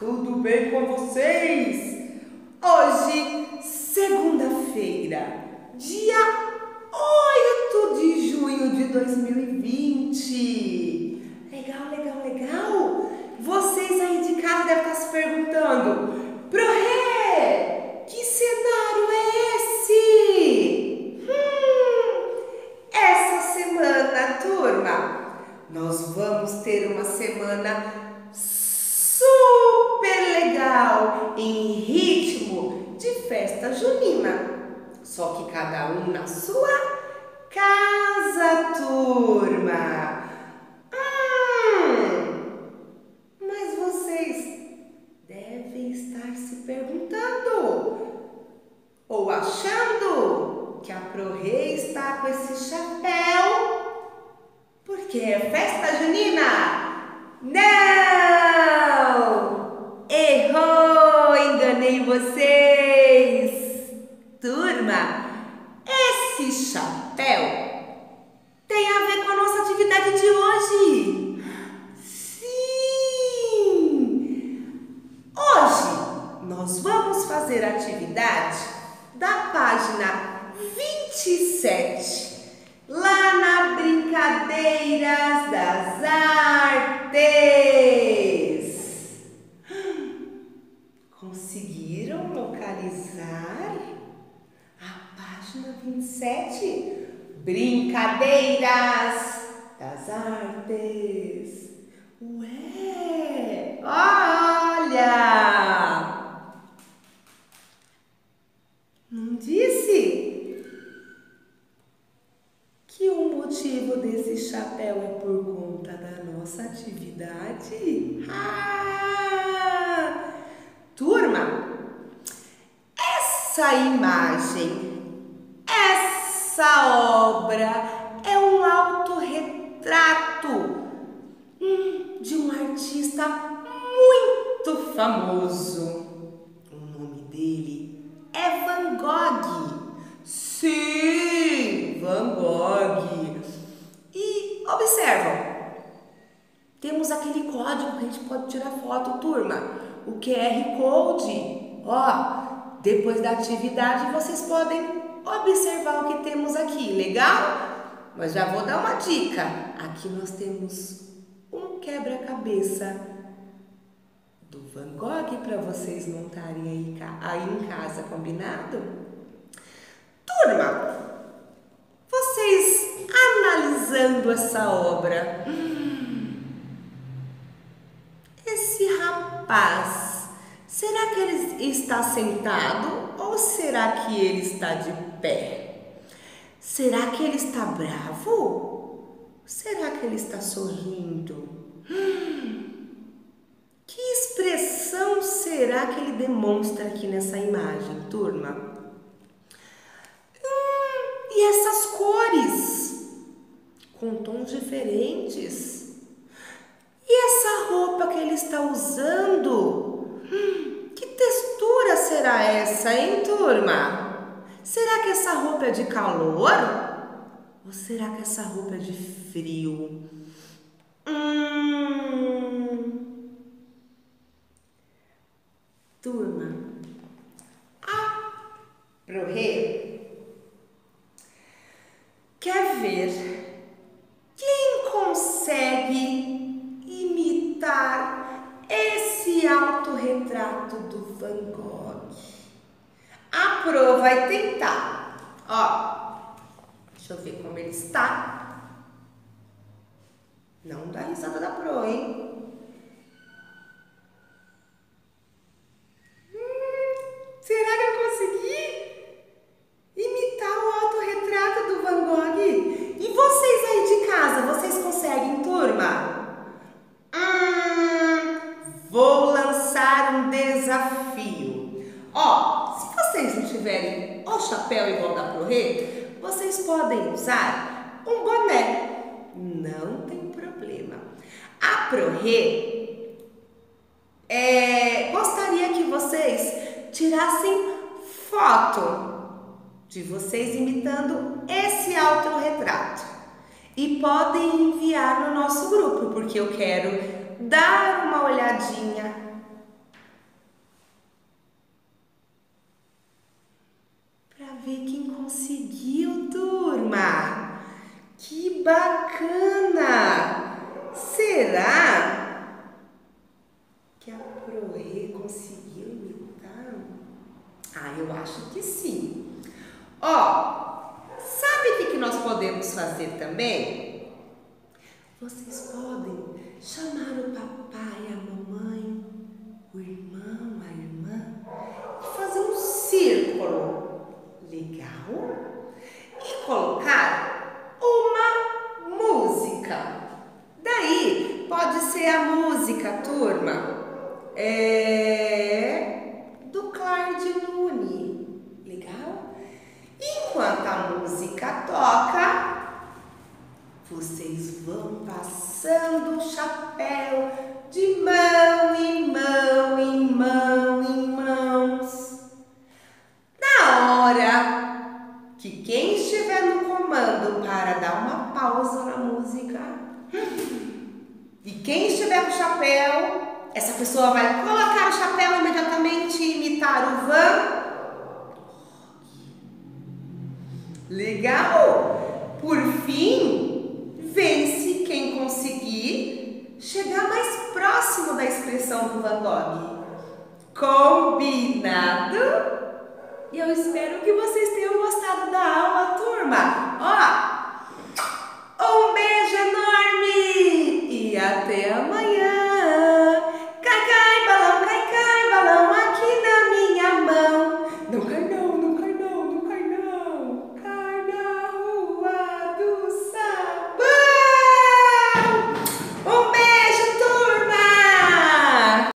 tudo bem com vocês? Hoje, segunda-feira, dia 8 de junho de 2020. Legal, legal, legal. Vocês aí de casa devem estar se perguntando: Prohê, que cenário é esse? Essa semana, turma, nós vamos ter uma semana super legal em ritmo de festa junina. Só que cada um na sua casa, turma. Mas vocês devem estar se perguntando ou achando que a Prohê está com esse chapéu porque é festa junina. Não! Errou! Enganei vocês! Turma, esse chapéu tem a ver com a nossa atividade de hoje. Sim! Hoje nós vamos fazer a atividade da página 27. Lá na Brincadeiras das Artes. Conseguiram localizar a página 27? Brincadeiras das Artes. Ué, olha! Não disse que o motivo desse chapéu é por conta da nossa atividade? Turma, essa imagem, essa obra é um autorretrato de um artista muito famoso. O nome dele é Van Gogh. Sim, Van Gogh. E observam, temos aquele código que a gente pode tirar foto, turma. O QR Code. Ó, depois da atividade vocês podem observar o que temos aqui, legal? Mas já vou dar uma dica. Aqui nós temos um quebra-cabeça do Van Gogh para vocês montarem aí em casa, combinado? Turma, vocês analisando essa obra, esse rapaz, será que ele está sentado ou será que ele está de pé? Será que ele está bravo? Será que ele está sorrindo? Que expressão será que ele demonstra aqui nessa imagem, turma? E essas cores, com tons diferentes. E essa roupa que ele está usando? Que textura será essa, hein, turma? Será que essa roupa é de calor? Ou será que essa roupa é de frio? Turma, a Prohê quer ver quem consegue imitar esse autorretrato do Van Gogh. A Pro vai tentar. Ó, deixa eu ver como ele está. Não dá risada da Pro, hein? Será que eu consegui imitar o autorretrato do Van Gogh? E vocês aí de casa, vocês conseguem, turma? Vou lançar um desafio. Ó, se vocês não tiverem o chapéu igual da Prohê, vocês podem usar um boné. Não tem problema. A Prohê gostaria que vocês tirassem foto de vocês imitando esse autorretrato e podem enviar no nosso grupo, porque eu quero dar uma olhadinha conseguiu, turma! Que bacana! Será que a Proê conseguiu imitar? Ah, eu acho que sim. Ó, sabe o que nós podemos fazer também? Vocês podem chamar o papai, a mamãe, o irmão, a irmã e fazer um círculo legal e colocar uma música. Daí pode ser a música, turma, do Cláudio Nunes. Legal? Enquanto a música toca, vocês vão passando o chapéu de mão em mão, em mão, em mãos. Na hora que quem estiver no comando para dar uma pausa na música, e quem estiver com o chapéu, essa pessoa vai colocar o chapéu imediatamente e imitar o Van Gogh. Legal? Por fim, vence quem conseguir chegar mais próximo da expressão do Van Gogh. Combinado? E eu espero que vocês tenham gostado da aula, turma. Ó, um beijo enorme e até amanhã.